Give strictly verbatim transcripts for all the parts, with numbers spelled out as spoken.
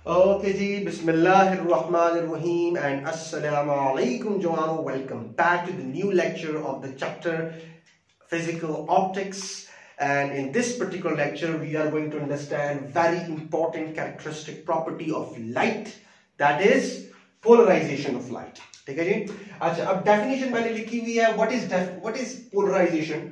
Okay ji, Bismillahirrahmanirrahim and Assalamu alaikum Joano. Welcome back to the new lecture of the chapter Physical Optics. And in this particular lecture, we are going to understand very important characteristic property of light, that is polarization of light. ठीक है जी? अच्छा, अब definition मैंने लिखी हुई है. What is def what is polarization?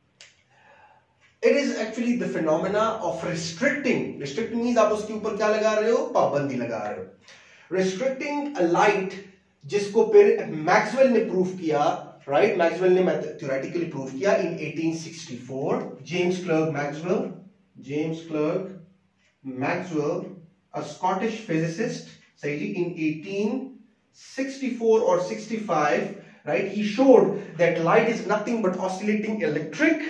It is actually the phenomena of restricting. Restricting means आप उसके ऊपर क्या लगा रहे हो? पाबंदी लगा रहे हो. Restricting a light, जिसको फिर मैक्सवेल ने प्रूव किया, right? मैक्सवेल ने theoretically प्रूव किया in eighteen sixty-four. James Clerk Maxwell, James Clerk Maxwell, a Scottish physicist, सही जी, in eighteen sixty-four or sixty-five, right? He showed that light is nothing but oscillating electric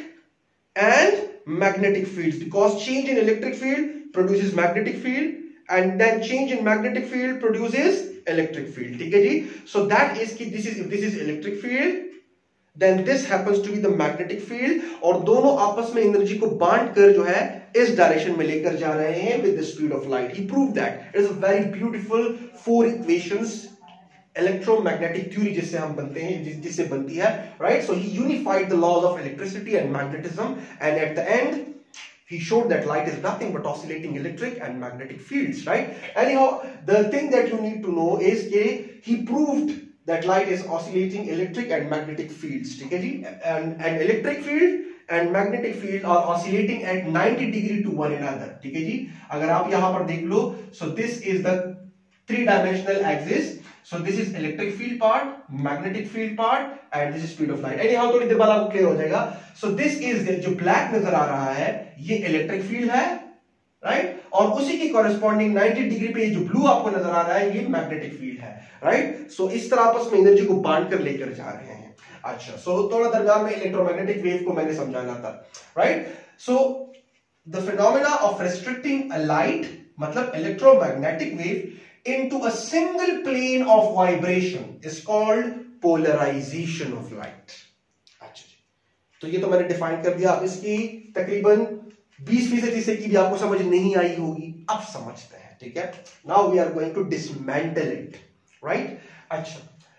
and magnetic fields, because change in electric field produces magnetic field and then change in magnetic field produces electric field. ठीक है जी? So that is कि this is if this is electric field, then this happens to be the magnetic field, और दोनों आपस में energy को बांट कर जो है इस डायरेक्शन में लेकर जा रहे हैं with the speed of light. He proved that. It is a very beautiful four equations. Electromagnetic theory जिससे हम बनते हैं, जिस, जिससे बनती है, right? So he unified the laws of electricity and magnetism, and at the end he showed that light is nothing but oscillating electric and magnetic fields, right? Anyhow, the thing that you need to know is that he proved that light is oscillating electric and magnetic fields, ठीक है जी? And an electric field and magnetic field are oscillating at ninety degree to one another, ठीक है जी? अगर आप यहाँ पर देख लो, so this is the three dimensional axis. So this is electric field part, magnetic field part, and this is speed of light. Anyhow, थोड़ी देर बाद आपको क्लियर हो जाएगा. So this is the, जो black नजर आ रहा है, ये electric field है, right? और उसी की corresponding ninety degree पे जो blue आपको नजर आ रहा है, ये magnetic field है, right? So इस तरह आपस में एनर्जी को बांट कर लेकर जा रहे हैं. अच्छा, so थोड़ा दरगाह में इलेक्ट्रोमैग्नेटिक वेव को मैंने समझाना था, right? So the phenomena of restricting a light, मतलब electromagnetic wave, into a single plane of vibration is called polarization of light. अच्छा जी, तो ये तो मैंने डिफाइन कर दिया. इसकी तकरीबन बीस फीसदी से की भी आपको समझ नहीं आई होगी, अब समझते हैं, ठीक है? Now we are going to dismantle it, right? अच्छा,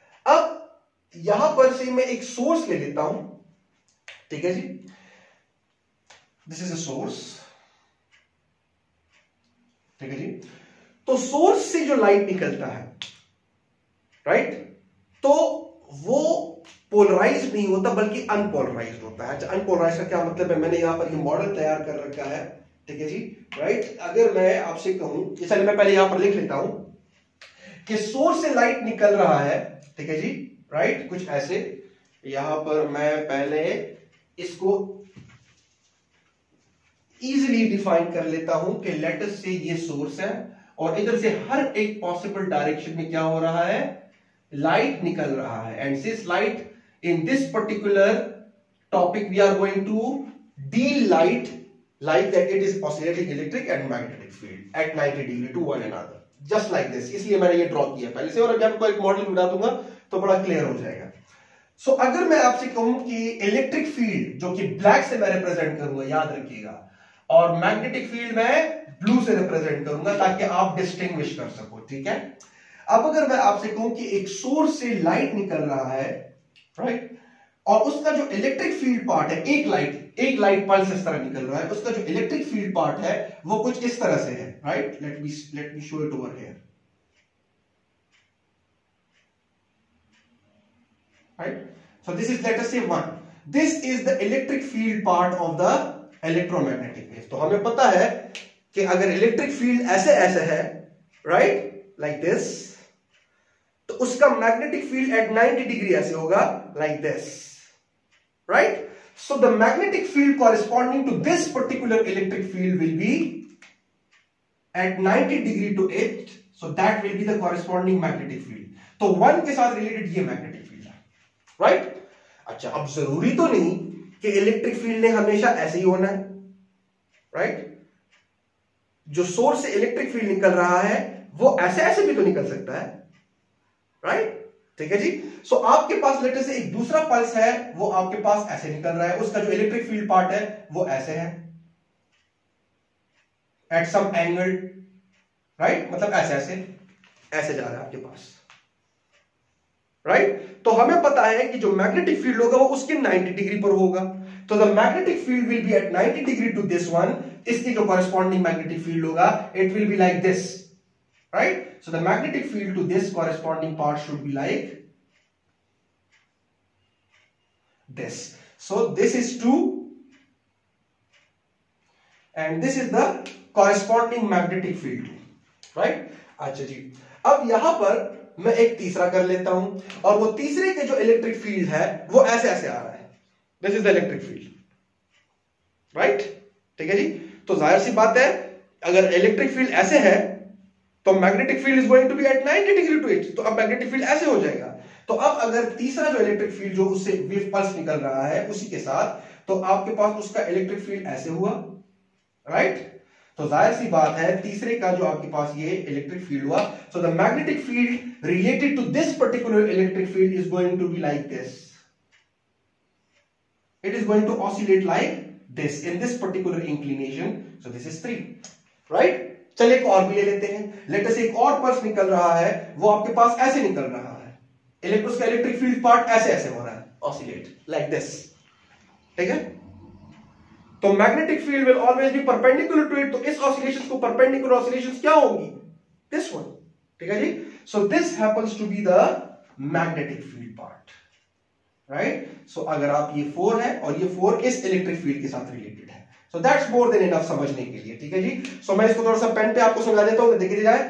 अब यहां पर से मैं एक सोर्स ले लेता हूं, ठीक है जी? दिस इज अ सोर्स, ठीक है जी? तो सोर्स से जो लाइट निकलता है, राइट, तो वो पोलराइज्ड नहीं होता बल्कि अनपोलराइज्ड होता है. अनपोलराइज्ड का क्या मतलब है? मैंने यहां पर ये मॉडल तैयार कर रखा है, ठीक है जी, राइट? अगर मैं आपसे कहूं, चलिए मैं पहले यहां पर लिख लेता हूं कि सोर्स से लाइट निकल रहा है, ठीक है जी, राइट, कुछ ऐसे. यहां पर मैं पहले इसको इजीली डिफाइन कर लेता हूं कि लेटर से ये सोर्स है और इधर से हर एक पॉसिबल डायरेक्शन में क्या हो रहा है? लाइट निकल रहा है. And this light, in this particular topic we are going to deal light like that it is oscillating electric and magnetic field at ninety degree to one another, just like this. इसलिए मैंने ये draw किया पहले से, और अभी आपको एक मॉडल बता दूंगा तो बड़ा क्लियर हो जाएगा. सो so, अगर मैं आपसे कहूं कि इलेक्ट्रिक फील्ड जो कि ब्लैक से मैं रिप्रेजेंट करूंगा, याद रखिएगा, और मैग्नेटिक फील्ड में ब्लू से रिप्रेजेंट करूंगा ताकि आप डिस्टिंग्विश कर सको, ठीक है? अब अगर मैं आपसे कहूं कि एक सोर्स से लाइट निकल रहा है, राइट, और उसका जो इलेक्ट्रिक फील्ड पार्ट है, एक लाइट एक लाइट पल्स इस तरह निकल रहा है, उसका जो इलेक्ट्रिक फील्ड पार्ट है वो कुछ इस तरह से है, right? Let me let me show it over here, right? So this is, let us say one, this is the electric field part of the electromagnetic wave. तो हमें पता है कि अगर इलेक्ट्रिक फील्ड ऐसे ऐसे है, राइट, लाइक दिस, तो उसका magnetic field at ninety degree ऐसे होगा, like this, right? So the magnetic field corresponding to this particular electric field will be at ninety degree to it, so that will be the corresponding magnetic field. तो one के साथ related ये magnetic field है, right? अच्छा, अब जरूरी तो नहीं कि इलेक्ट्रिक फील्ड ने हमेशा ऐसे ही होना है, राइट? जो सोर्स से इलेक्ट्रिक फील्ड निकल रहा है वो ऐसे ऐसे भी तो निकल सकता है, राइट? ठीक है जी? सो so, आपके पास लेटर से एक दूसरा पल्स है, वो आपके पास ऐसे निकल रहा है, उसका जो इलेक्ट्रिक फील्ड पार्ट है वो ऐसे है एट सम एंगल, राइट, मतलब ऐसे ऐसे ऐसे जा रहा है आपके पास, राइट। तो हमें पता है कि जो मैग्नेटिक फील्ड होगा वो उसके नाइंटी डिग्री पर होगा, तो the magnetic field will be at ninety degree to this one, इसकी जो कॉरेस्पॉन्डिंग मैग्नेटिक फील्ड होगा it will be like this, right. So the magnetic field to this corresponding part should be like this. So this is two and this is the corresponding magnetic field, right? अच्छा जी, अब यहां पर मैं एक तीसरा कर लेता हूं, और वो तीसरे के जो इलेक्ट्रिक फील्ड है वो ऐसे ऐसे आ रहा है, this is the electric field, right, ठीक है जी। तो जाहिर सी बात है अगर इलेक्ट्रिक फील्ड ऐसे है तो magnetic field is going to be at ninety degree to it, तो अब मैग्नेटिक फील्ड ऐसे हो जाएगा। तो अब अगर तीसरा जो इलेक्ट्रिक फील्ड जो उससे वेव पल्स निकल रहा है उसी के साथ, तो आपके पास उसका इलेक्ट्रिक फील्ड ऐसे हुआ, राइट। तो जाहिर सी बात है तीसरे का जो आपके पास ये इलेक्ट्रिक फील्ड हुआ, so the magnetic field related to this particular electric field is going to be like this, it is going to oscillate like this in this particular inclination, so this is three, right. चलिए एक और भी ले लेते हैं, let us एक और pulse निकल रहा है, वो आपके पास ऐसे निकल रहा है, इलेक्ट्रोस का इलेक्ट्रिक फील्ड पार्ट ऐसे ऐसे हो रहा है, ऑसिलेट लाइक दिस, ठीक है। तो magnetic field will always be perpendicular to it, तो इस ऑसिलेशंस को परपेंडिकुलर ऑसिलेशंस क्या होंगी, दिस वन, ठीक है जी। So this happens to be the magnetic field part, right. सो अगर आप ये फोर है और ये फोर इस इलेक्ट्रिक फील्ड के साथ रिलेटेड है, so that's more than enough समझने के लिए, ठीक है जी। सो so, मैं इसको थोड़ा सा पेन पे आपको समझा देता हूं, देखिए जाए,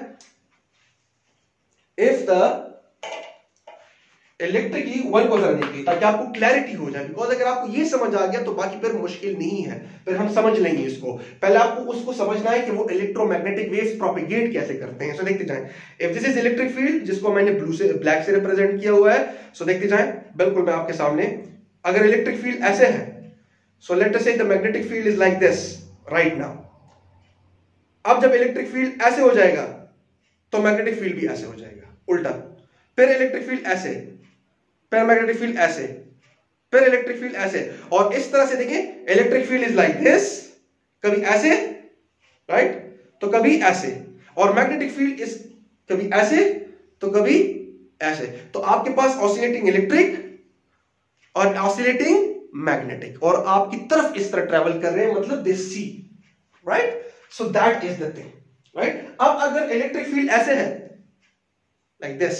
इफ द इलेक्ट्रिक की वन को जरा देखिए ताकि आपको क्लैरिटी हो जाए, बिकॉज अगर आपको ये समझ आ गया तो बाकी फिर मुश्किल नहीं है, फिर हम समझ लेंगे इसको। पहले आपको उसको समझना है कि वो इलेक्ट्रोमैग्नेटिक वेव्स प्रोपेगेट कैसे करते हैं। सो देखते जाएं, if this is electric field जिसको मैंने ब्लू से ब्लैक से रिप्रेजेंट किया हुआ है, सो देखते जाएं, बिल्कुल मैं आपके सामने, अगर इलेक्ट्रिक फील्ड ऐसे है, सो let us say the magnetic field is like this right now. अब जब इलेक्ट्रिक फील्ड ऐसे हो जाएगा तो मैग्नेटिक फील्ड भी ऐसे हो जाएगा, उल्टा, फिर इलेक्ट्रिक फील्ड ऐसे, फिर मैग्नेटिक फील्ड ऐसे, फिर इलेक्ट्रिक फील्ड ऐसे, और इस तरह से देखिए electric field is like this, कभी ऐसे, राइट, तो कभी ऐसे, और मैग्नेटिक फील्ड इज कभी ऐसे तो कभी ऐसे। तो आपके पास ऑसिलेटिंग इलेक्ट्रिक और ऑसिलेटिंग मैग्नेटिक, और आपकी तरफ इस तरह ट्रेवल कर रहे हैं, मतलब this see, right. So that is the thing, right. अब अगर इलेक्ट्रिक फील्ड ऐसे है लाइक दिस,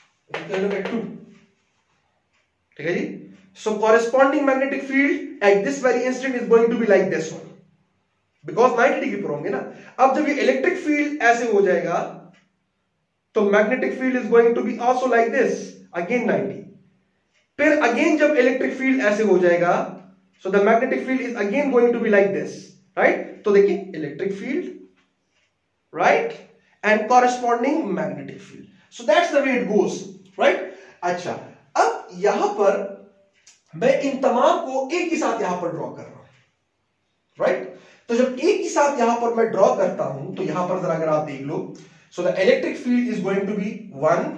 ठीक है जी, so corresponding magnetic field at this very instant is going to be like this one, because ninety degree पर होंगे ना। अब जब ये इलेक्ट्रिक फील्ड ऐसे हो जाएगा तो magnetic field is going to be also like this, again ninety, फिर अगेन जब इलेक्ट्रिक फील्ड ऐसे हो जाएगा, so the magnetic field is again going to be like this, right. तो देखिए electric field, right, and corresponding magnetic field, so that's the way it goes, right. अच्छा, अब यहां पर मैं इन तमाम को एक ही साथ यहां पर ड्रॉ कर रहा हूं, राइट। तो जब एक ही साथ यहां पर मैं ड्रॉ करता हूं तो यहां पर जरा अगर आप देख लो, so the electric field is going to be one,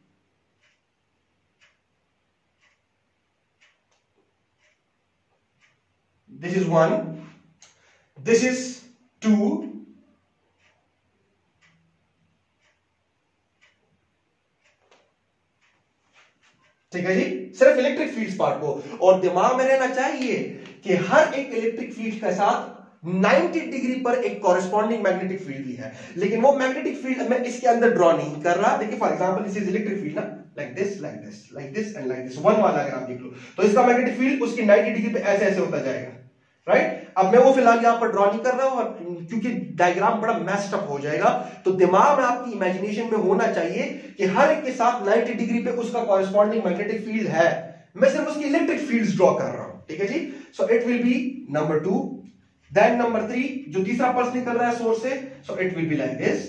this is one, this is two, ठीक है जी, सिर्फ इलेक्ट्रिक फील्ड पार्ट को, और दिमाग में रहना चाहिए कि हर एक इलेक्ट्रिक फील्ड के साथ नाइंटी डिग्री पर एक कॉरेस्पॉन्डिंग मैग्नेटिक फील्ड भी है, लेकिन वो मैग्नेटिक फील्ड मैं इसके अंदर ड्रॉ नहीं कर रहा। देखिए for example this is electric field ना, like this like this like this and like this, one वाला अगर आप देख लो तो इसका मैग्नेटिक फील्ड उसकी नाइंटी डिग्री पे ऐसे ऐसे होता जाएगा, राइट। अब मैं वो फिलहाल यहां पर ड्रॉ नहीं कर रहा हूं, और क्योंकि डायग्राम बड़ा मैस्ड अप हो जाएगा, तो दिमाग में आपकी इमेजिनेशन में होना चाहिए कि हर एक के साथ नाइंटी डिग्री पे उसका कॉरेस्पॉन्डिंग मैग्नेटिक फील्ड है, मैं सिर्फ उसकी इलेक्ट्रिक फील्ड्स ड्रॉ कर रहा हूं, ठीक है जी। So it will be number two, then number three, जो तीसरा पल्स निकल रहा है सोर्स से, so it will be like this,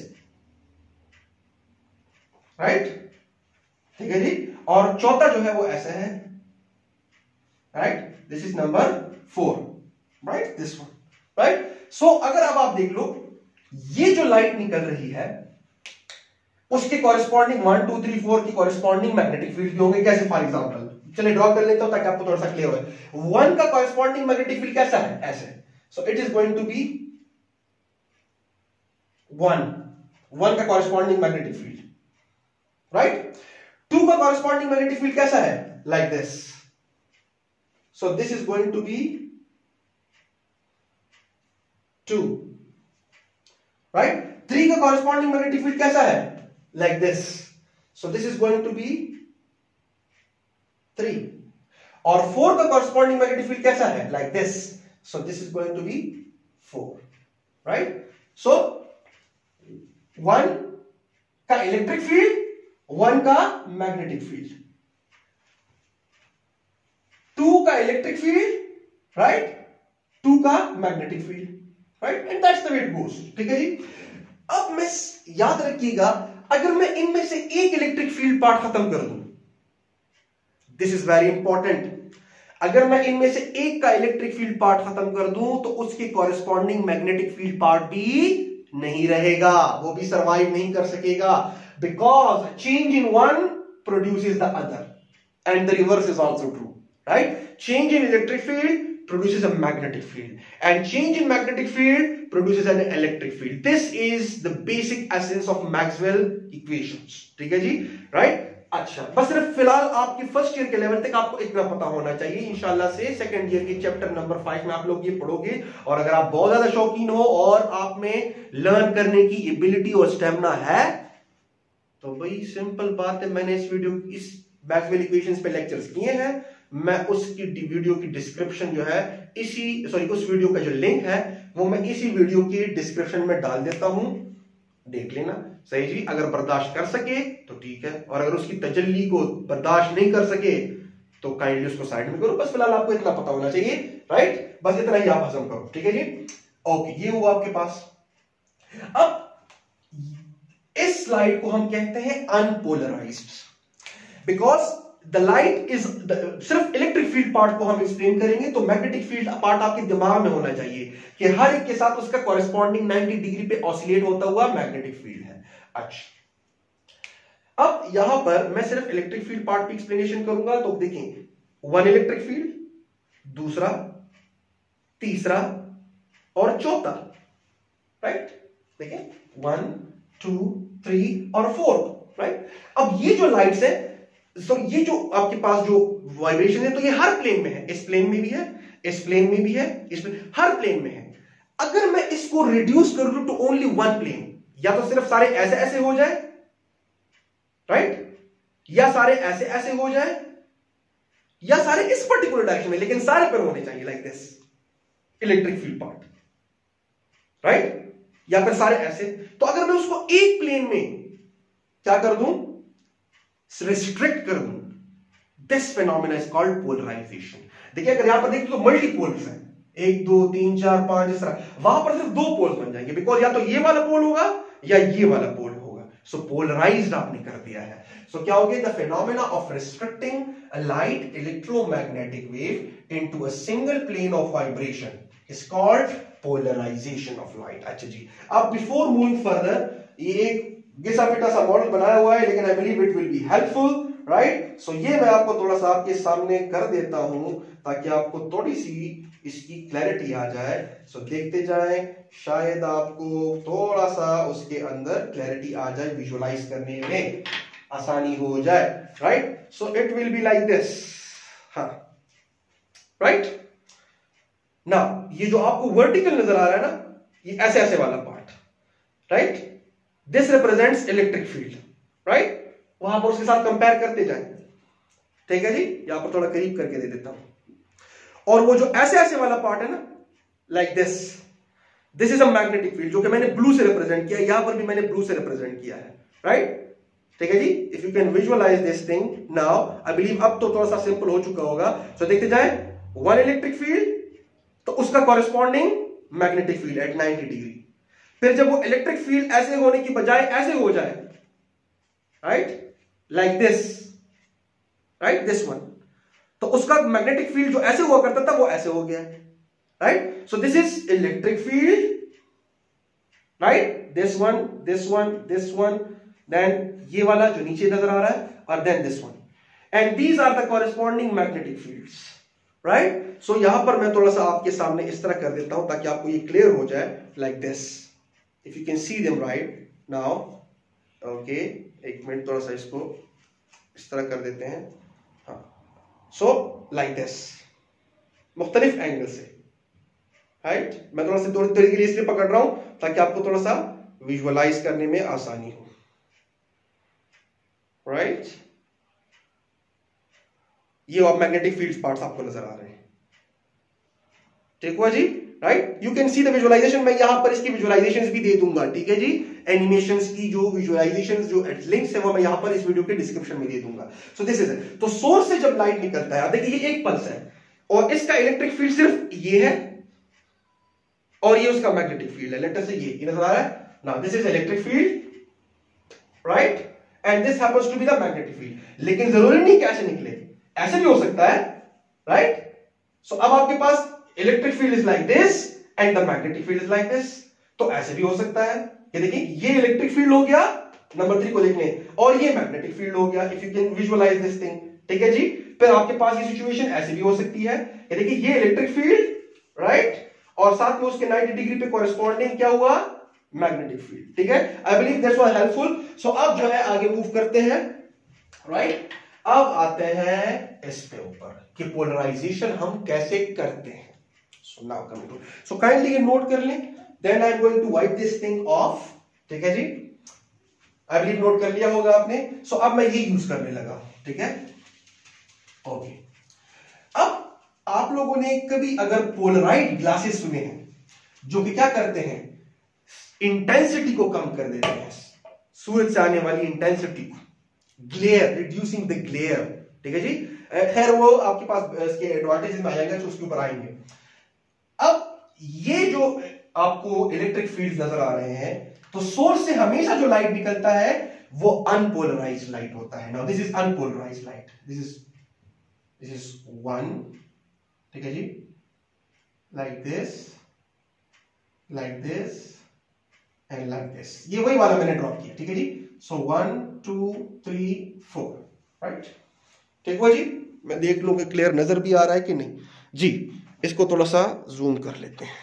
right, ठीक है जी। और चौथा जो है वो ऐसा है, right, this is number four, right, this one, right. सो अगर अब आप देख लो ये जो लाइट निकल रही है उसके corresponding one two three four की कॉरेस्पॉन्डिंग मैग्नेटिक फील्ड भी होंगे, कैसे, फॉर एग्जांपल चलिए ड्रॉ कर लेता हूं ताकि आपको थोड़ा सा क्लियर हो। वन का कॉरेस्पॉन्डिंग मैग्नेटिक फील्ड कैसा है, ऐसे, so it is going to be one, one का corresponding magnetic field, right. Two का कॉरेस्पॉन्डिंग मैग्नेटिक फील्ड कैसा है, like this, so this is going to be two, right. Three का corresponding magnetic field कैसा है, like this, so this is going to be three. और four का corresponding magnetic field कैसा है, like this, so this is going to be four, right. So one का electric field, one का magnetic field, two का electric field, right, two का magnetic field, right, and that's the way it goes, ठीक है जी। अब मैं याद रखिएगा, अगर मैं इनमें से एक इलेक्ट्रिक फील्ड पार्ट खत्म कर दूं, दिस इज वेरी इंपॉर्टेंट, अगर मैं इनमें से एक का इलेक्ट्रिक फील्ड पार्ट खत्म कर दूं तो उसके कॉरेस्पॉन्डिंग मैग्नेटिक फील्ड पार्ट भी नहीं रहेगा, वो भी सरवाइव नहीं कर सकेगा, because change in one produces the other and the reverse is also true, right. Change in electric field produces a magnetic field and change in magnetic field produces an electric field. This is the basic essence of Maxwell equations, ठीक है जी, right? अच्छा, बस सिर्फ फिलहाल आपके first year के level तक आपको इतना पता होना चाहिए। इंशाल्लाह से सेकंड ईयर के चैप्टर नंबर फाइव में आप लोग ये पढ़ोगे, और अगर आप बहुत ज्यादा शौकीन हो और आप में लर्न करने की एबिलिटी और स्टेमिना है तो भाई सिंपल बात है, मैंने इस वीडियो इस मैक्सवेल इक्वेशंस पे लेक्चर्स किए हैं, मैं उसकी वीडियो की डिस्क्रिप्शन जो है इसी सॉरी उस वीडियो का जो लिंक है वो मैं इसी वीडियो के डिस्क्रिप्शन में डाल देता हूं, देख लेना, सही जी। अगर बर्दाश्त कर सके तो ठीक है, और अगर उसकी तजल्ली को बर्दाश्त नहीं कर सके तो काइंडली उसको साइड में करो। बस फिलहाल आपको इतना पता होना चाहिए, राइट, बस इतना ही आप हजम करो, ठीक है जी। ओके, ये हुआ आपके पास। अब इस स्लाइड को हम कहते हैं unpolarized, because the light is सिर्फ इलेक्ट्रिक फील्ड पार्ट को हम एक्सप्लेन करेंगे, तो मैग्नेटिक फील्ड पार्ट आपके दिमाग में होना चाहिए कि हर एक के साथ उसका कॉरेस्पॉन्डिंग नाइंटी डिग्री पे ऑसिलेट होता हुआ मैग्नेटिक फील्ड है। अच्छा, अब यहां पर मैं सिर्फ इलेक्ट्रिक फील्ड पार्ट की एक्सप्लेनेशन करूंगा, तो देखें, वन इलेक्ट्रिक फील्ड, दूसरा, तीसरा और चौथा, राइट, देखें, वन टू थ्री और फोर्थ, राइट। अब ये जो लाइट्स है, तो ये जो आपके पास जो वाइब्रेशन है, तो ये हर प्लेन में है, इस प्लेन में भी है, इस प्लेन में भी है, इस प्लेन, हर प्लेन में है। अगर मैं इसको रिड्यूस कर दूं टू ओनली वन प्लेन, या तो सिर्फ सारे ऐसे ऐसे हो जाए, राइट, या सारे ऐसे ऐसे हो जाए, या सारे इस पर्टिकुलर डायरेक्शन में, लेकिन सारे पर होने चाहिए like this electric field part, right, या फिर सारे ऐसे। तो अगर मैं उसको एक प्लेन में क्या कर दूं, रिस्ट्रिक्ट कर दूं, this phenomena is called polarization. देखिए, अगर यहां पर देखिए तो मल्टी पोल्स हैं, एक दो तीन चार पांच, इस तरह, वहां पर सिर्फ दो पोल्स बन जाएंगे, बिकॉज या तो ये वाला पोल होगा या ये वाला पोल होगा, सो पोलराइज्ड आपने कर दिया है। सो so, क्या हो गया, the phenomena of restricting a light electromagnetic wave into a single plane of vibration is called polarization of light. अच्छा जी, अब बिफोर मूविंग फर्दर, ये एक घिसा पिटा सा मॉडल बनाया हुआ है, लेकिन I believe it will be helpful, right. So ये मैं आपको थोड़ा सा आपके सामने कर देता हूं ताकि आपको थोड़ी सी इसकी क्लैरिटी आ जाए। सो so, देखते जाएं, शायद आपको थोड़ा सा उसके अंदर क्लैरिटी आ जाए, विजुअलाइज करने में आसानी हो जाए, right. So it will be like this, हाँ, राइट। ना ये जो आपको वर्टिकल नजर आ रहा है ना, ये ऐसे ऐसे वाला part, right, this represents electric field, right. वहां पर उसके साथ कंपेयर करते जाए, ठीक है जी। यहां पर थोड़ा करीब करके दे देता हूं। और वो जो ऐसे ऐसे वाला पार्ट है ना, like this, this is a magnetic field, जो कि मैंने ब्लू से रिप्रेजेंट किया, यहां पर भी मैंने ब्लू से रिप्रेजेंट किया है, राइट, ठीक है जी। If you can visualize this thing now, I believe अब तो थोड़ा सा सिंपल हो चुका होगा। सो so, देखते जाए, वन इलेक्ट्रिक फील्ड, तो उसका corresponding magnetic field at ninety degree. फिर जब वो इलेक्ट्रिक फील्ड ऐसे होने की बजाय ऐसे हो जाए, right, like this, right, this one, तो उसका मैग्नेटिक फील्ड जो ऐसे हुआ करता था वो ऐसे हो गया, right. So this is electric field, right, this one, this one, this one, then ये वाला जो नीचे नजर आ रहा है, और then this one, and these are the corresponding magnetic fields, right. So यहां पर मैं थोड़ा सा आपके सामने इस तरह कर देता हूं ताकि आपको ये क्लियर हो जाए, like this, if you can see them, right, now okay, एक मिनट, थोड़ा सा इसको इस तरह कर देते हैं। हाँ, सो लाइक दिस, मुख्तलिफ एंगल से, राइट right? मैं थोड़ा सा थोड़ी देर के लिए इसलिए पकड़ रहा हूं ताकि आपको थोड़ा सा विजुअलाइज करने में आसानी हो, राइट right? ये अब मैग्नेटिक फील्ड पार्ट्स आपको नजर आ रहे हैं, ठीक हुआ जी, right. You can see the visualization, मैं यहां पर इसकी विजुअलाइजेशंस भी दे दूंगा, ठीक है जी। एनिमेशंस की जो विजुअलाइजेशंस, जो लिंक्स है वो मैं यहां पर इस वीडियो के डिस्क्रिप्शन में दे दूंगा। So this is it. तो सोर्स से जब लाइट निकलता है, देखिए ये एक पल्स है और इसका इलेक्ट्रिक फील्ड सिर्फ ये है और ये उसका मैग्नेटिक फील्ड है। लेटर से ये नजर आ रहा है ना, this is electric field, right, and this happens to be the magnetic field. लेकिन जरूरी नहीं कैसे निकले, ऐसे भी हो सकता है, राइट। सो अब आपके पास electric field is like this and the magnetic field is like this, तो ऐसे भी हो सकता है। ये देखिए, ये इलेक्ट्रिक फील्ड हो गया, नंबर थ्री को लिखने, और ये मैग्नेटिक फील्ड हो गया, if you can visualize this thing, ठीक है जी। फिर आपके पास ये सिचुएशन ऐसे भी हो सकती है, ये देखिए, ये इलेक्ट्रिक फील्ड, राइट, और साथ में उसके नाइंटी डिग्री पे कॉरेस्पॉन्डिंग क्या हुआ, मैग्नेटिक फील्ड, ठीक है। I believe that's was helpful. So अब जो है आगे मूव करते हैं, राइट। अब आते हैं इस पे ऊपर कि पोलराइजेशन हम कैसे करते हैं। So now coming to, so kindly ये नोट कर लें, then I am going to wipe this thing off, ठीक है जी। आई बिलीव नोट कर लिया होगा आपने। सो so, अब मैं ये यूज करने लगा, ठीक है, ओके। अब आप लोगों ने कभी अगर पोलराइड ग्लासेस सुने हैं, जो कि क्या करते हैं, इंटेंसिटी को कम कर देते हैं, सूरज से आने वाली इंटेंसिटी को, ग्लेयर, रिड्यूसिंग द ग्लेयर, ठीक है जी। खैर वो आपके पास इसके एडवांटेजेस में आएगा, जो उसके ऊपर आएंगे। अब ये जो आपको इलेक्ट्रिक फील्ड नजर आ रहे हैं, तो सोर्स से हमेशा जो लाइट निकलता है वो अनपोलराइज्ड लाइट होता है। Now this is unpolarized light, this is this is one, ठीक है जी, like this, like this and like this. ये वही वाला मैंने ड्रॉप किया, ठीक है जी। So one two three four, right, ठीक हुआ जी। मैं देख लूं कि क्लियर नजर भी आ रहा है कि नहीं जी। इसको थोड़ा सा जूम कर लेते हैं,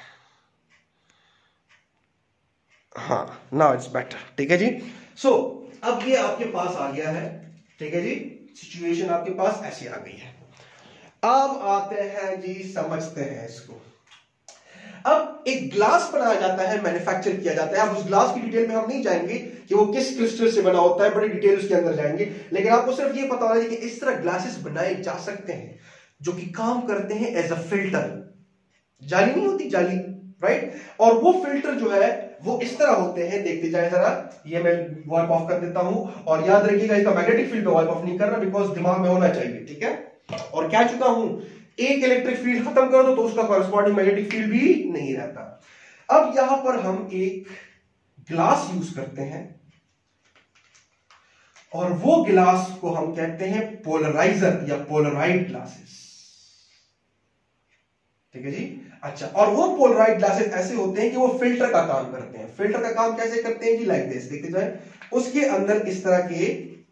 हाँ, नाउ इट्स बेटर, ठीक है जी। सो so, अब ये आपके पास आ गया है, ठीक है जी, सिचुएशन आपके पास ऐसी आ गई है। अब आते हैं जी, समझते हैं इसको। अब एक ग्लास बनाया जाता है, मैन्युफैक्चर किया जाता है। अब उस ग्लास की डिटेल में हम नहीं जाएंगे कि वो किस क्रिस्टल से बना होता है, बड़ी डिटेल उसके अंदर जाएंगे, लेकिन आपको सिर्फ ये पता होगा कि इस तरह ग्लासेस बनाए जा सकते हैं जो कि काम करते हैं एज अ फिल्टर। जाली नहीं होती, जाली, राइट, और वो फिल्टर जो है वो इस तरह होते हैं, देखते जाए जरा। ये मैं वाइप ऑफ कर देता हूं, और याद रखिएगा इसका मैग्नेटिक फील्ड में वाइप ऑफ नहीं करना, बिकॉज दिमाग में होना चाहिए, ठीक है। और क्या चुका हूं, एक इलेक्ट्रिक फील्ड खत्म कर दो तो उसका कॉरेस्पॉन्डिंग मैग्नेटिक फील्ड भी नहीं रहता। अब यहां पर हम एक ग्लास यूज करते हैं, और वो ग्लास को हम कहते हैं पोलराइजर या पोलराइड ग्लासेस, ठीक है जी। अच्छा, और वो पोलराइड ग्लासेस ऐसे होते हैं कि वो फिल्टर का काम करते हैं। फिल्टर का काम कैसे करते हैं जी, लाइक दिस, देखते जाए। उसके अंदर इस तरह के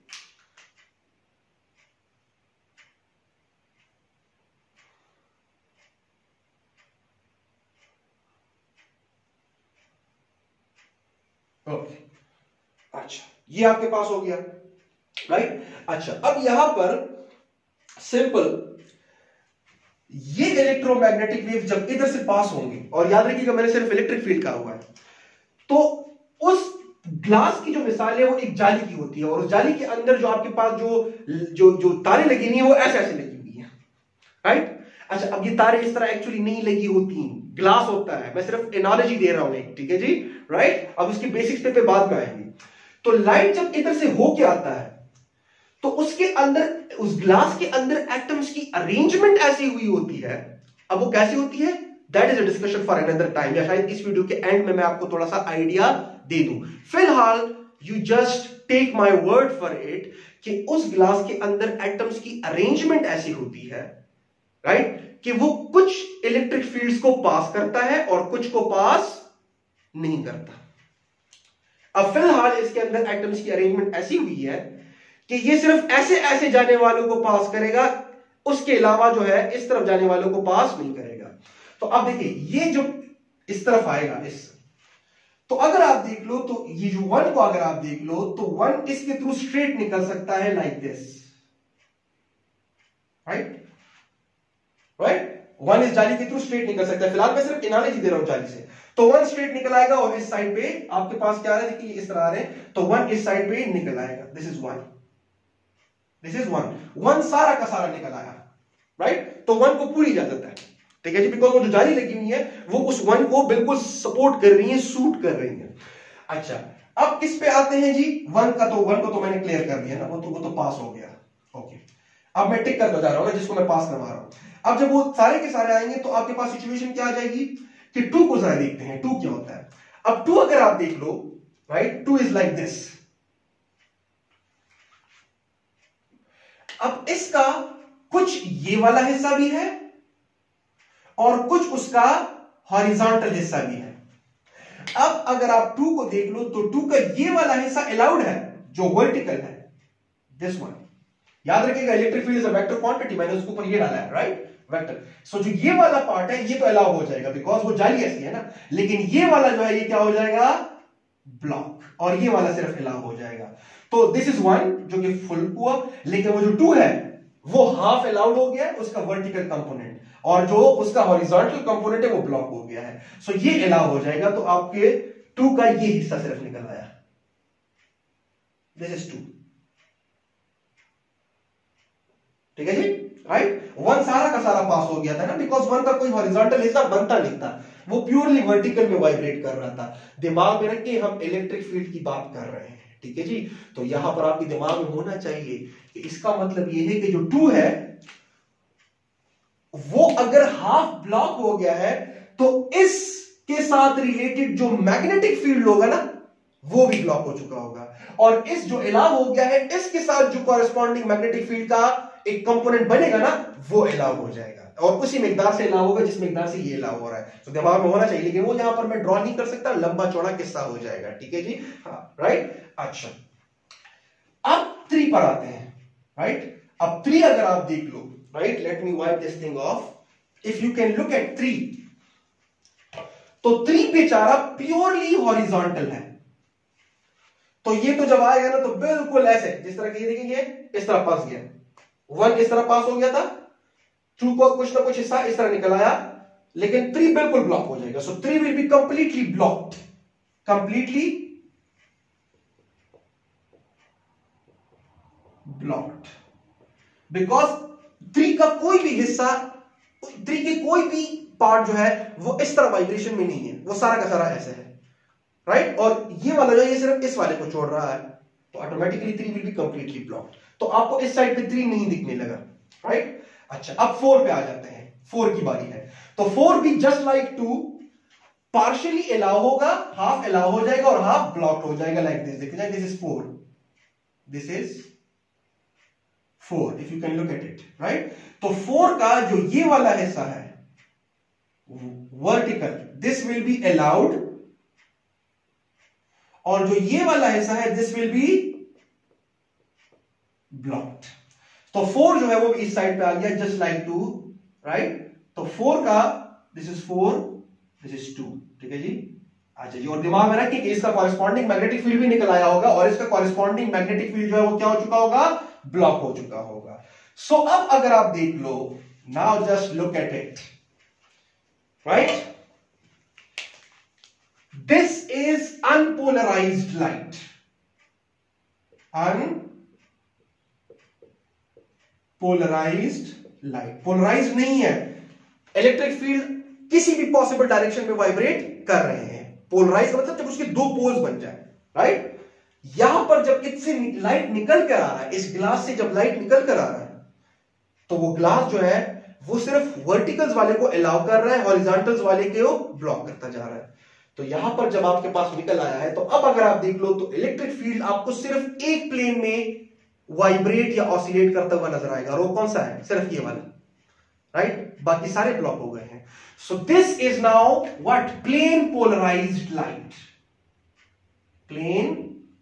ओके, अच्छा, ये आपके पास हो गया, राइट। अच्छा, अब यहां पर सिंपल, ये इलेक्ट्रोमैग्नेटिक वेव जब इधर से पास होंगे, और याद रखिएगा मैंने सिर्फ इलेक्ट्रिक फील्ड का हुआ है, तो उस ग्लास की जो मिसाल है वो एक जाली की होती है, और उस जाली के अंदर जो आपके पास जो जो जो तारे लगी हुई है वो ऐसे ऐसे लगी हुई है, राइट। अच्छा, अब ये तारे इस तरह एक्चुअली नहीं लगी होती, ग्लास होता है, मैं सिर्फ एनालॉजी दे रहा हूं एक, ठीक है जी, राइट। अब उसकी बेसिक्स पे, पे बाद में आएंगे। तो लाइट जब इधर से होके आता है तो उसके अंदर, उस ग्लास के अंदर एटम्स की अरेंजमेंट ऐसी हुई होती है। अब वो कैसी होती है, that is a discussion for another time, या शायद इस वीडियो के एंड में मैं आपको थोड़ा सा आइडिया दे दूं। फिलहाल you just take my word for it कि उस ग्लास के अंदर एटम्स की अरेंजमेंट ऐसी होती है, राइट, कि वो कुछ इलेक्ट्रिक फील्ड्स को पास करता है और कुछ को पास नहीं करता। अब फिलहाल इसके अंदर एटम्स की अरेंजमेंट ऐसी हुई है कि ये सिर्फ ऐसे ऐसे जाने वालों को पास करेगा, उसके अलावा जो है इस तरफ जाने वालों को पास नहीं करेगा। तो अब देखिए, ये जो इस तरफ आएगा, इस तो अगर आप देख लो तो ये जो वन को अगर आप देख लो तो वन इसके थ्रू स्ट्रेट निकल सकता है like this, right right one इस जाली के थ्रू स्ट्रेट निकल सकता है। फिलहाल मैं सिर्फ एनालॉजी दे रहा हूं जाली से। तो वन स्ट्रेट निकल आएगा और इस साइड पे आपके पास क्या आ रहा है, देखिए इस तरह आ रहे हैं, तो वन इस साइड पे निकल आएगा। This is one, this is one, one सारा का सारा निकल आया, राइट। तो वन को पूरी इजाजत है, ठीक है जी, बिकॉज वो जो जाली लगी हुई है वो उस वन को बिल्कुल सपोर्ट कर रही है, सूट कर रही है। अच्छा, अब किस पे आते हैं जी, वन का, तो वन को तो मैंने क्लियर कर दिया ना, वो तो वो तो पास हो गया। ओके, अब मैं टिक करता जा रहा हूं ना जिसको मैं पास करवा रहा हूं। अब जब वो सारे के सारे आएंगे तो आपके पास सिचुएशन क्या आ जाएगी कि टू को जरा देखते हैं, टू क्या होता है। अब टू अगर आप देख लो, right, two is like this. अब इसका कुछ ये वाला हिस्सा भी है और कुछ उसका हॉरिजॉन्टल हिस्सा भी है। अब अगर आप टू को देख लो तो टू का ये वाला हिस्सा अलाउड है जो वर्टिकल है, दिस वन। याद रखिएगा electric field is a vector quantity, मैंने उसके ऊपर ये डाला है, राइट, वेक्टर। सो जो ये वाला पार्ट है ये तो अलाउ हो जाएगा बिकॉज वो जाली ऐसी है ना, लेकिन ये वाला जो है ये क्या हो जाएगा, ब्लॉक, और ये वाला सिर्फ अलाउ हो जाएगा। तो दिस इज वन जो कि फुल हुआ, लेकिन वो जो टू है वो हाफ अलाउड हो गया है, उसका वर्टिकल कंपोनेंट, और जो उसका हॉरिजॉन्टल कंपोनेंट है वो ब्लॉक हो गया है। सो ये अलाउ हो जाएगा। तो आपके टू का ये हिस्सा सिर्फ निकल आया, दिस इज टू, ठीक है जी, राइट। वन सारा का सारा पास हो गया था ना, बिकॉज वन का कोई हॉरिजॉन्टल हिस्सा बनता नहीं था, वो प्योरली वर्टिकल में वाइब्रेट कर रहा था। दिमाग में रख के हम इलेक्ट्रिक फील्ड की बात कर रहे हैं, ठीक है जी। तो यहां पर आपके दिमाग में होना चाहिए कि इसका मतलब यह है कि जो टू है वो अगर हाफ ब्लॉक हो गया है तो इसके साथ रिलेटेड जो मैग्नेटिक फील्ड होगा ना वो भी ब्लॉक हो चुका होगा, और इस जो अलाउ हो गया है इसके साथ जो कॉरेस्पॉन्डिंग मैग्नेटिक फील्ड का एक कंपोनेंट बनेगा ना वो अलाउ हो जाएगा, और उसी मिकदार से अलाउ होगा जिस मिकदार से ये अलाउ हो रहा है। तो दिमाग में होना चाहिए, लेकिन वो यहां पर मैं ड्रॉ नहीं कर सकता, लंबा चौड़ा किस्सा हो जाएगा, ठीक है जी, हाँ, राइट। अच्छा, अब थ्री पर आते हैं, राइट। अब थ्री अगर आप देख लो, right, let me wipe this thing off, if you can look at three, तो थ्री बेचारा प्योरली हॉरिजॉन्टल है। तो ये तो जब आएगा ना तो बिल्कुल ऐसे जिस तरह की देखेंगे इस तरह फंस गया, वन इस तरह पास हो गया था, टू को कुछ ना कुछ हिस्सा इस तरह निकल आया, लेकिन थ्री बिल्कुल ब्लॉक हो जाएगा। So three will be completely blocked, completely blocked, because three का कोई भी हिस्सा, थ्री की कोई भी पार्ट जो है वो इस तरह वाइब्रेशन में नहीं है, वो सारा का सारा ऐसे है, राइट। और ये वाला जो है ये सिर्फ इस वाले को छोड़ रहा है, तो automatically three will be completely blocked. तो आपको इस साइड पे थ्री नहीं दिखने लगा, राइट। अच्छा, अब फोर पे आ जाते हैं, फोर की बारी है। तो फोर भी just like two partially allow होगा, हाफ अलाउ हो जाएगा और हाफ ब्लॉक्ड हो जाएगा, लाइक दिस। देखिए this is four, this is four, if you can look at it, right. तो फोर का जो ये वाला हिस्सा है vertical, this will be allowed, और जो ये वाला हिस्सा है दिस विल बी ब्लॉक्ड। तो फोर जो है वो इस साइड पे आ गया, जस्ट लाइक टू, राइट। तो फोर का this is four, this is two, ठीक है जी। अच्छा जी, और दिमाग में रखिए कि इसका कॉरेस्पॉन्डिंग मैग्नेटिक फील्ड भी निकल आया होगा, और इसका कॉरेस्पॉन्डिंग मैग्नेटिक फील्ड जो है वो क्या हो चुका होगा, ब्लॉक हो चुका होगा। सो so, अब अगर आप देख लो, now just look at it, right, this is unpolarized light, unpolarized light, polarized नहीं है, इलेक्ट्रिक फील्ड किसी भी पॉसिबल डायरेक्शन में वाइब्रेट कर रहे हैं। पोलराइज मतलब जब उसके दो पोल्स बन जाए, राइट। यहां पर जब इससे लाइट निकल कर आ रहा है, इस ग्लास से जब लाइट निकल कर आ रहा है, तो वो ग्लास जो है वो सिर्फ वर्टिकल्स वाले को अलाउ कर रहा है, हॉरिजॉन्टल्स वाले को ब्लॉक करता जा रहा है। तो यहां पर जब आपके पास निकल आया है, तो अब अगर आप देख लो तो इलेक्ट्रिक फील्ड आपको सिर्फ एक प्लेन में वाइब्रेट या ऑसिलेट करता हुआ नजर आएगा, और वो कौन सा है, सिर्फ ये वाला, राइट। बाकी सारे ब्लॉक हो गए हैं। So this is now what, plane polarized light, plane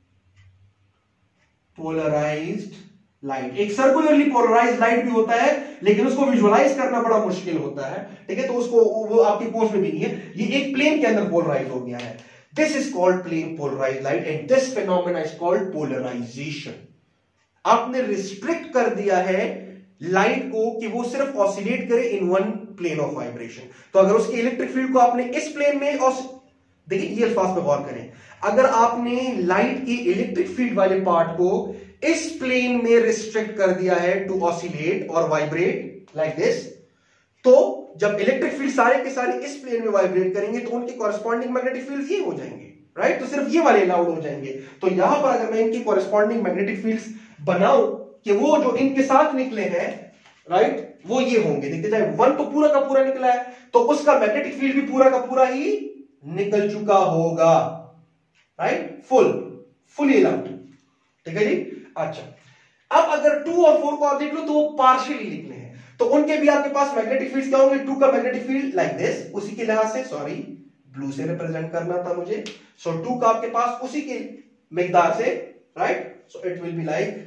polarized light. एक सर्कुलरली पोलराइज्ड लाइट भी होता है, लेकिन उसको विजुअलाइज करना बड़ा मुश्किल होता है, ठीक है। तो उसको वो आपके कोर्स में भी नहीं है, ये एक प्लेन के अंदर पोलराइज हो गया है। This is called plane polarized light and this phenomena is called polarization. आपने रिस्ट्रिक्ट कर दिया है लाइट को कि वो सिर्फ ऑसिलेट करे in one plane of vibration. तो अगर उसके इलेक्ट्रिक फील्ड को आपने इस प्लेन में, देखिए ये अल्फाज पे गौर करें, अगर आपने लाइट के इलेक्ट्रिक फील्ड वाले पार्ट को इस प्लेन में रिस्ट्रिक्ट कर दिया है टू ऑसिलेट और वाइब्रेट लाइक दिस, तो जब इलेक्ट्रिक फील्ड सारे के सारे इस प्लेन में वाइब्रेट करेंगे तो उनके कॉरेस्पॉन्डिंग मैग्नेटिक फील्ड्स ये हो जाएंगे, राइट. तो सिर्फ ये वाले अलाउड हो जाएंगे. तो यहां पर अगर मैं इनकी कॉरेस्पॉन्डिंग मैग्नेटिक फील्ड्स बनाऊं कि वो जो इनके साथ निकले हैं, राइट, वो ये होंगे. देखते जाए, वन तो पूरा का पूरा निकला है तो उसका मैग्नेटिक फील्ड भी पूरा का पूरा ही निकल चुका होगा, राइट, फुल फुली अलाउड. ठीक है जी. अच्छा, अब अगर टू और फोर को आप देख लो तो वो पार्शियली निकले हैं, तो उनके भी आपके पास मैग्नेटिक फील्ड्स क्या होंगे? टू का मैग्नेटिक फील्ड लाइक दिस, उसी के लिहाज से, सॉरी ब्लू से रिप्रेजेंट करना था मुझे, सो टू का आपके पास उसी के मिकदार से, right, so it will be like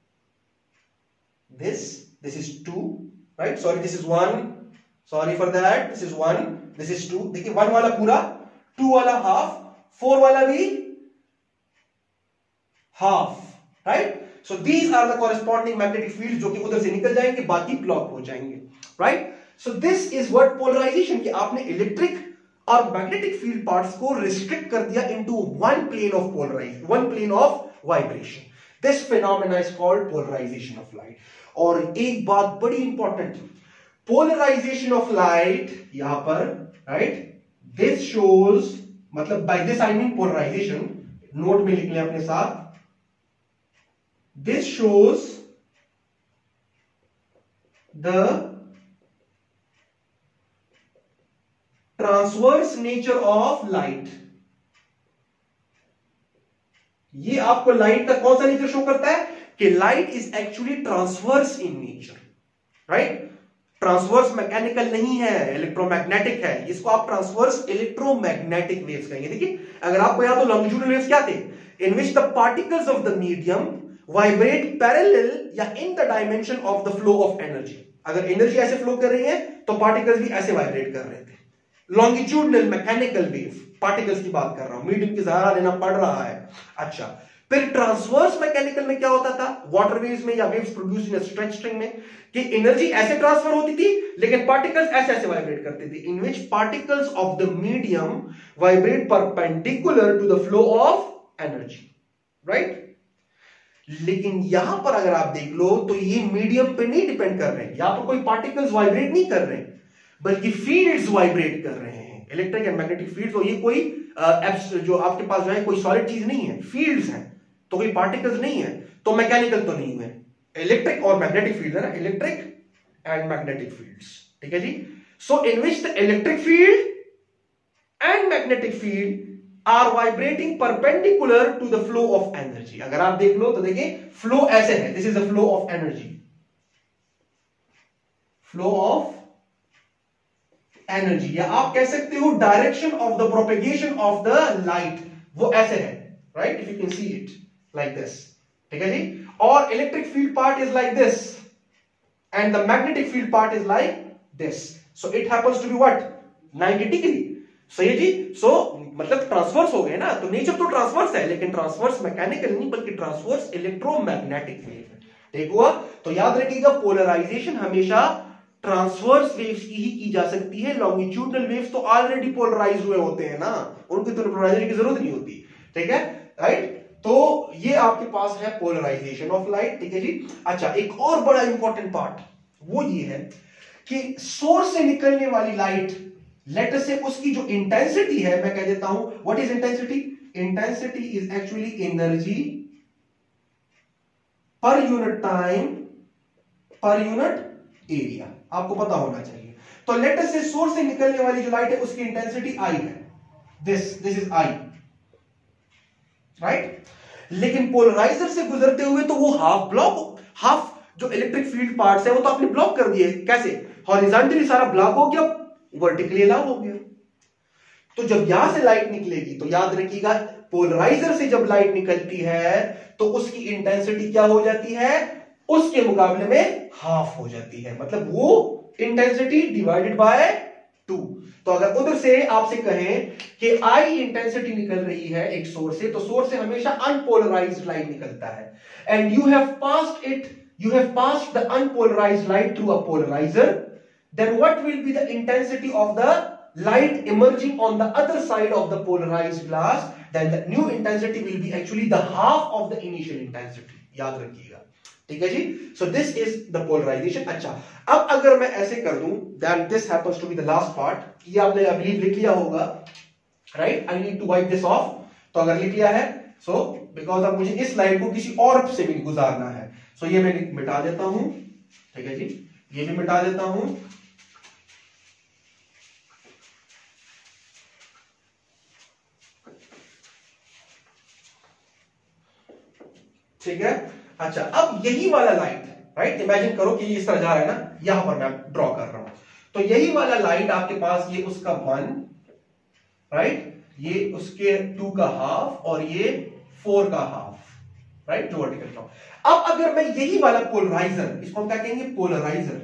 this this is two, right, sorry this is one, sorry for that, this is one, this is two. देखिए one वाला पूरा, two वाला half, four वाला भी half, right. So these are the corresponding magnetic fields जो कि उधर से निकल जाएंगे, बाकी ब्लॉक हो जाएंगे, right. So this is what polarization, कि आपने इलेक्ट्रिक और मैग्नेटिक फील्ड पार्ट्स को रिस्ट्रिक्ट कर दिया into one plane of polarization, one plane of vibration. This phenomena is called polarization of light. और एक बात बड़ी इंपॉर्टेंट, पोलराइजेशन ऑफ लाइट यहां पर, राइट, दिस शोज, मतलब by this I mean polarization, note में लिख लें अपने साथ, this shows the transverse nature of light. ये आपको लाइट का कौन सा नेचर शो करता है? कि light is actually transverse in nature, right. Transverse mechanical नहीं है, इलेक्ट्रोमैग्नेटिक है. इसको आप ट्रांसवर्स इलेक्ट्रोमैग्नेटिक वेव्स कहेंगे. देखिए, अगर आपको याद हो, लॉन्गिट्यूडनल वेव्स क्या थे? In which the particles of the medium vibrate parallel या in the dimension of the flow of energy. अगर एनर्जी ऐसे फ्लो कर रही है तो पार्टिकल्स भी ऐसे वाइब्रेट कर रहे थे. लॉन्गिट्यूडनल मैकेनिकल वेव, पार्टिकल्स की बात कर रहा हूं, मीडियम की सहारा लेना पड़ रहा है. अच्छा, फिर ट्रांसवर्स मैकेनिकल में क्या होता था? वाटर वेव्स में या waves produced in stretch string में, कि एनर्जी ऐसे ट्रांसफर होती थी लेकिन पार्टिकल्स ऐसे ऐसे वाइब्रेट करते थे. In which particles of the medium vibrate perpendicular to the flow of energy, right. लेकिन यहां पर अगर आप देख लो तो ये मीडियम पे नहीं डिपेंड कर रहे हैं, यहां पर कोई पार्टिकल्स वाइब्रेट नहीं कर रहे हैं, बल्कि फील्ड्स वाइब्रेट कर रहे हैं, इलेक्ट्रिक एंड मैग्नेटिक फील्ड्स. तो ये कोई uh, जो आपके पास जो है कोई सॉलिड चीज नहीं है, फील्ड्स हैं, तो कोई पार्टिकल्स नहीं है, तो मैकेनिकल तो नहीं है. इलेक्ट्रिक और मैग्नेटिक फील्ड है ना, इलेक्ट्रिक एंड मैग्नेटिक फील्ड्स. ठीक है जी. So in which the electric field and magnetic field are vibrating perpendicular to the flow of energy. अगर आप देख लो तो देखिए, फ्लो ऐसे है, this is the flow of energy, flow of energy, या आप कह सकते हो direction of the propagation of the light, वो ऐसे है, right, if you can see it like this. ठीक है जी. और electric field part is like this and the magnetic field part is like this. So it happens to be what? Ninety degree. सही है जी. सो मतलब ट्रांसवर्स हो गए ना, तो नेचर तो ट्रांसवर्स है, लेकिन ट्रांसवर्स मैकेनिकल नहीं बल्कि ट्रांसवर्स इलेक्ट्रोमैग्नेटिक वेव है. ठीक हुआ. तो याद रखिएगा, पोलराइजेशन हमेशा ट्रांसवर्स वेव्स की ही की जा सकती है. लॉन्गिट्यूडनल वेव्स तो ऑलरेडी पोलराइज हुए होते हैं ना, उनको तो पोलराइजेशन की जरूरत नहीं होती. ठीक है, राइट. तो ये आपके पास है पोलराइजेशन ऑफ लाइट. ठीक है जी. अच्छा, एक और बड़ा इंपॉर्टेंट पार्ट वो ये है कि सोर्स से निकलने वाली लाइट, लेट अस से उसकी जो इंटेंसिटी है, मैं कह देता हूं, what is intensity? Intensity is actually energy per unit time per unit area. आपको पता होना चाहिए. तो लेट अस से सोर्स से निकलने वाली जो लाइट है उसकी इंटेंसिटी आई है, this this is I, right. लेकिन पोलराइजर से गुजरते हुए तो वो हाफ ब्लॉक, हाफ जो इलेक्ट्रिक फील्ड पार्ट्स है वो तो आपने ब्लॉक कर दिए. कैसे? हॉरिजॉन्टली सारा ब्लॉक हो गया, वर्टिकली अलाउ हो गया. तो जब यहां से लाइट निकलेगी तो याद रखिएगा, पोलराइजर से जब लाइट निकलती है तो उसकी इंटेंसिटी क्या हो जाती है? उसके मुकाबले में हाफ हो जाती है. मतलब वो इंटेंसिटी डिवाइडेड बाय टू। तो अगर उधर से आपसे कहें कि आई इंटेंसिटी निकल रही है एक सोर्स से, तो सोर्स से हमेशा अनपोलराइज्ड लाइट निकलता है, and you have passed it you have passed the unpolarized light through a polarizer, then what will be the intensity of the light emerging on the other side of the polarized glass? Then the new intensity will be actually the half of the initial intensity. याद रखिएगा, ठीक है जी। So this is the polarization। अच्छा, अब अगर मैं ऐसे कर दूं, then this happens to be the last part। ये आपने अभी लिख लिया होगा, right? I need to wipe this off। तो अगर लिख लिया है, so because अब मुझे इस स्लाइड को किसी और से भी गुजारना है, so ये मैं मिटा देता हूं, ठीक है जी, ये भी मिटा देता हूं। ठीक है। अच्छा, अब यही वाला लाइट है, राइट? इमेजिन करो कि ये इस तरह जा रहा है ना, यहां पर मैं ड्रॉ कर रहा हूं, तो यही वाला लाइट आपके पास, ये उसका वन, राइट, ये उसके टू का हाफ और ये फोर का हाफ, राइट, जो वर्टिकल ड्रॉ। अब अगर मैं यही वाला पोलराइजर, इसको हम क्या कहेंगे, पोलराइजर,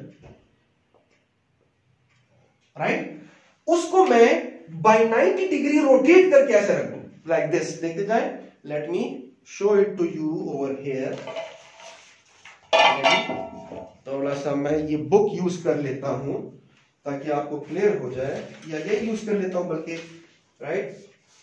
राइट, उसको मैं बाय नाइंटी डिग्री रोटेट करके ऐसे रख दूं, लाइक दिस। देखते जाए, let me show it to you over here। थोड़ा सा मैं ये बुक यूज कर लेता हूं ताकि आपको क्लियर हो जाए, या ये यूज कर लेता हूं बल्कि, right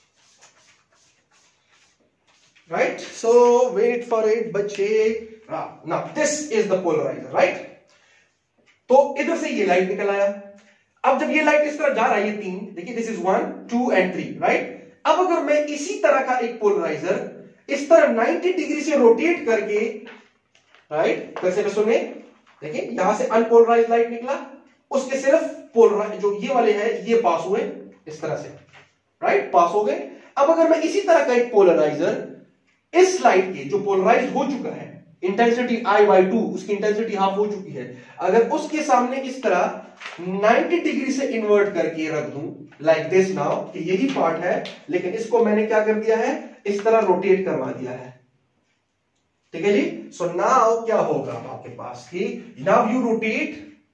right so wait for it बच्चे। Now this is the polarizer, right? तो इधर से ये लाइट निकल आया। अब जब ये लाइट इस तरह जा रहा है, ये तीन, देखिए, this is one, two and three, right? अब अगर मैं इसी तरह का एक पोलराइजर इस तरह नाइंटी डिग्री से रोटेट करके, राइट, कैसे में सुने, देखिए, यहां से अनपोलराइज्ड लाइट निकला, उसके सिर्फ पोलराइज जो ये वाले हैं ये पास हुए इस तरह से, राइट, पास हो गए। अब अगर मैं इसी तरह का एक पोलराइजर इस लाइट के जो पोलराइज हो चुका है, इंटेंसिटी आई बाई टू, उसकी इंटेंसिटी हाफ हो चुकी है, अगर उसके सामने इस तरह नाइंटी डिग्री से इन्वर्ट करके रख दूं, लाइक दिस नाउ, कि यही पार्ट है, लेकिन इसको मैंने क्या कर दिया है, इस तरह रोटेट करवा दिया है, ठीक है जी। सो नाउ क्या होगा आपके पास कि now you rotate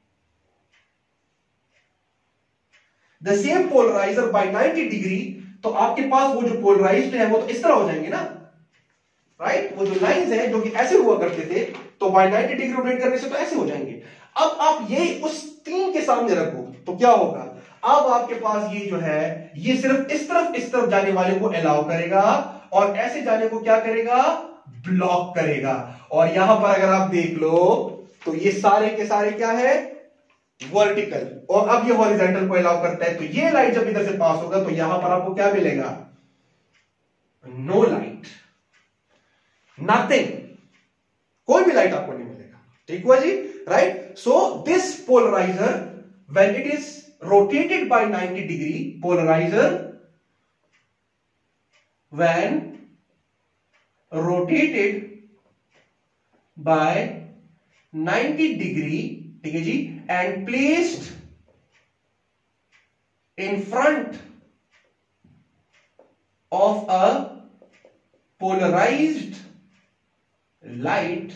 the same polarizer by ninety degree, तो आपके पास वो जो पोलराइज्ड है वो तो इस तरह हो जाएंगे ना, राइट? वो जो लाइंस है जो कि ऐसे हुआ करते थे, तो बाय नाइंटी डिग्री रोटेट करने से तो ऐसे हो जाएंगे। अब आप ये उस तीन के सामने रखो तो क्या होगा, अब आपके पास ये जो है ये सिर्फ इस तरफ इस तरफ जाने वाले को अलाउ करेगा और ऐसे जाने को क्या करेगा, ब्लॉक करेगा। और यहां पर अगर आप देख लो तो ये सारे के सारे क्या है, वर्टिकल, और अब ये हॉरिजॉन्टल को अलाउ करता है। तो ये लाइट जब इधर से पास होगा तो यहां पर आपको क्या मिलेगा, नो लाइट, नथिंग, कोई भी लाइट आपको नहीं मिलेगा, ठीक हुआ जी, right? So this polarizer when it is rotated by ninety degree, polarizer when rotated by ninety degree, ठीक है जी, and placed in front of a polarized light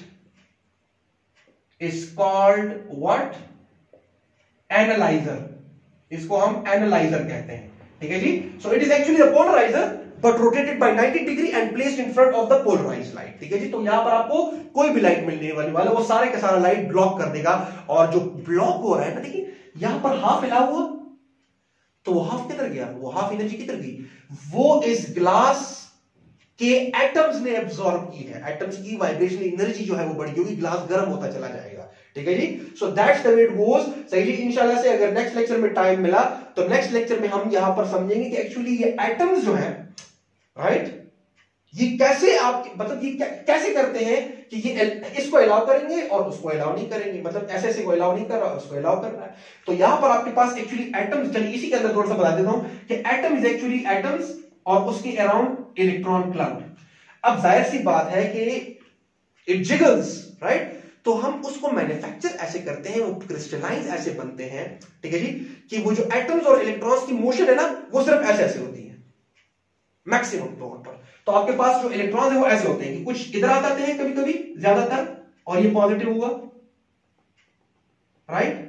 is called what? Analyzer। इसको हम एनालाइजर कहते हैं, ठीक है जी। So it is actually the polarizer but rotated by ninety degree and placed in front of the polarized light, ठीक है जी। तो यहां पर आपको कोई भी लाइट मिलने वाली वाला वो सारे का सारा लाइट ब्लॉक कर देगा। और जो ब्लॉक हो रहा है ना, देखिए यहां पर हाफ अलाउ हुआ, तो वो हाफ किधर गया, वो हाफ एनर्जी किधर गई, वो इस ग्लास के एटम्स ने एब्सॉर्ब की है। एटम्स की वाइब्रेशनल एनर्जी जो है वो बढ़ गई, ग्लास गर्म होता चला जाएगा, ठीक है जी। So that's the way it goes. सही जी, इंशाल्लाह से अगर नेक्स्ट लेक्चर में टाइम मिला तो नेक्स्ट लेक्चर में हम यहां पर समझेंगे कि एक्चुअली ये एटम्स जो हैं, राइट, ये कैसे आप मतलब ये कैसे करते हैं कि ये इसको अलाउ करेंगे और उसको अलाउ नहीं करेंगे, मतलब ऐसे ऐसे को अलाउ नहीं कर रहा, उसको अलाउ कर रहा है। तो यहां पर आपके पास एक्चुअली एटम्स, चलिए इसी के अंदर थोड़ा सा बता देता हूं कि एटम इज एक्चुअली एटम्स और उसके अराउंड इलेक्ट्रॉन क्लाउड। अब जाहिर सी बात है कि इट जिगल्स, राइट, तो हम उसको मैन्युफैक्चर ऐसे करते हैं, वो क्रिस्टलाइज ऐसे बनते हैं, ठीक है जी, कि वो जो एटम्स और इलेक्ट्रॉन्स की मोशन है ना वो सिर्फ ऐसे ऐसे होती है मैक्सिमम तौर पर। तो आपके पास जो इलेक्ट्रॉन्स है वो ऐसे होते हैं कि कुछ इधर आ जाते हैं कभी कभी ज्यादातर, और ये पॉजिटिव हुआ, राइट,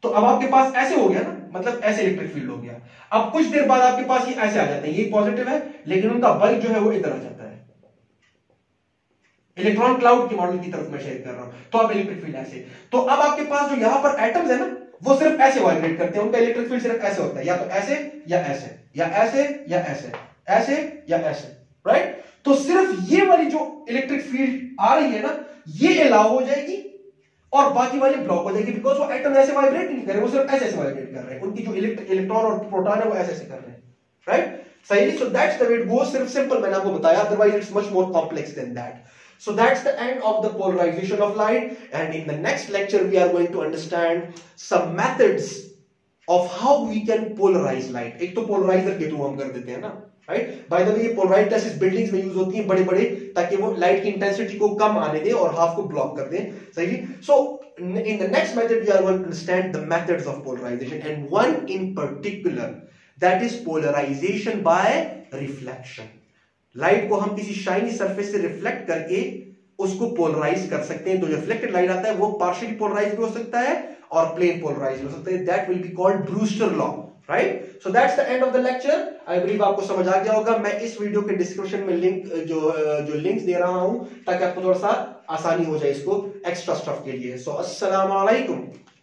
तो अब आपके पास ऐसे हो गया ना, मतलब ऐसे इलेक्ट्रिक फील्ड हो गया। अब कुछ देर बाद आपके पास ये ऐसे आ जाते हैं, ये पॉजिटिव है लेकिन उनका बल्क जो है वो इधर आ जाता है, इलेक्ट्रॉन क्लाउड की मॉडल की तरफ मैं शेयर कर रहा हूं। तो अब इलेक्ट्रिक फील्ड ऐसे, तो अब आपके पास जो यहां पर एटम्स है ना वो सिर्फ ऐसे वाइब्रेट करते हैं, उनका इलेक्ट्रिक फील्ड सिर्फ ऐसे होता है, या तो ऐसे या ऐसे या ऐसे या ऐसे ऐसे या ऐसे, राइट। तो सिर्फ ये वाली जो इलेक्ट्रिक फील्ड आ रही है ना ये अलाउ हो जाएगी और बाकी वाली ब्लॉक हो जाएगी, बिकॉज वो एटम ऐसे वाइब्रेट नहीं कर रहे, वो सिर्फ ऐसे ऐसे वाइब्रेट कर रहे हैं, उनकी जो इलेक्ट्रॉन और प्रोटॉन है वो ऐसे ऐसे कर रहे हैं, राइट। सही। So that's the way it goes. सिर्फ सिंपल मैंने आपको बताया, otherwise it's much more complex than that. So that's the end of the polarization of light, and in the next lecture we are going to understand some methods of how we can polarize light. एक तो polarizer के through हम कर देते हैं ना, right? By the way ये polarized glasses buildings में यूज होती हैं बड़े बड़े, ताकि वो लाइट की इंटेंसिटी को कम आने दे और हाफ को ब्लॉक कर दे, सही। So in the next method we are going to understand the methods of polarization, and one in particular, that is polarization by reflection. Light को हम किसी शाइनी सरफेस से रिफ्लेक्ट करके उसको पोलराइज कर सकते हैं। तो जो रिफ्लेक्टेड लाइट आता है वो पार्शियली पोलराइज भी हो सकता है और प्लेन पोलराइज हो सकता है। That will be called Brewster law, right. So that's the end of the lecture. I believe आपको समझ आ गया होगा। मैं इस वीडियो के डिस्क्रिप्शन में लिंक जो जो लिंक्स दे रहा हूं ताकि आपको थोड़ा सा आसानी हो जाए इसको एक्स्ट्रा स्टफ के लिए। सो अस्सलाम वालेकुम।